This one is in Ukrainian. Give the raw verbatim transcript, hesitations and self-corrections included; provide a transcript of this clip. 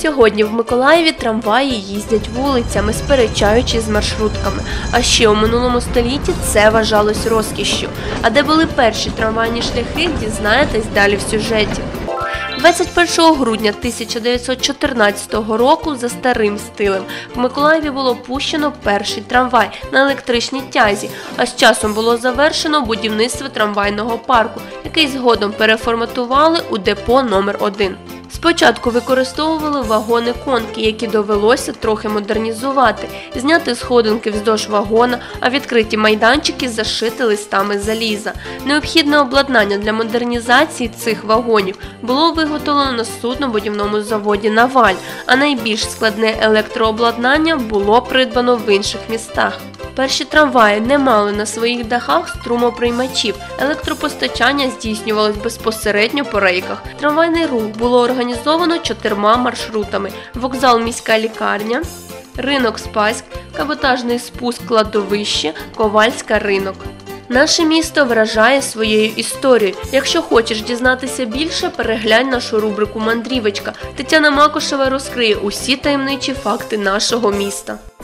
Сьогодні в Миколаєві трамваї їздять вулицями, сперечаючись з маршрутками. А ще у минулому столітті це вважалось розкішшю. А де були перші трамвайні шляхи, дізнаєтесь далі в сюжеті. двадцять першого грудня тисяча дев'ятсот чотирнадцятого року за старим стилем в Миколаєві було пущено перший трамвай на електричній тязі, а з часом було завершено будівництво трамвайного парку, який згодом переформатували у депо номер один. Спочатку використовували вагони-конки, які довелося трохи модернізувати, зняти сходинки вздовж вагона, а відкриті майданчики зашити листами заліза. Необхідне обладнання для модернізації цих вагонів було виготовлено на суднобудівному заводі «Наваль», а найбільш складне електрообладнання було придбано в інших містах. Перші трамваї не мали на своїх дахах струмоприймачів, електропостачання здійснювалось безпосередньо по рейках. Трамвайний рух було організовано чотирма маршрутами – вокзал «Міська лікарня», ринок «Спаськ», каботажний спуск «Кладовище», Ковальська ринок. Наше місто вражає своєю історією. Якщо хочеш дізнатися більше, переглянь нашу рубрику «Мандрівочка». Тетяна Макушева розкриє усі таємничі факти нашого міста.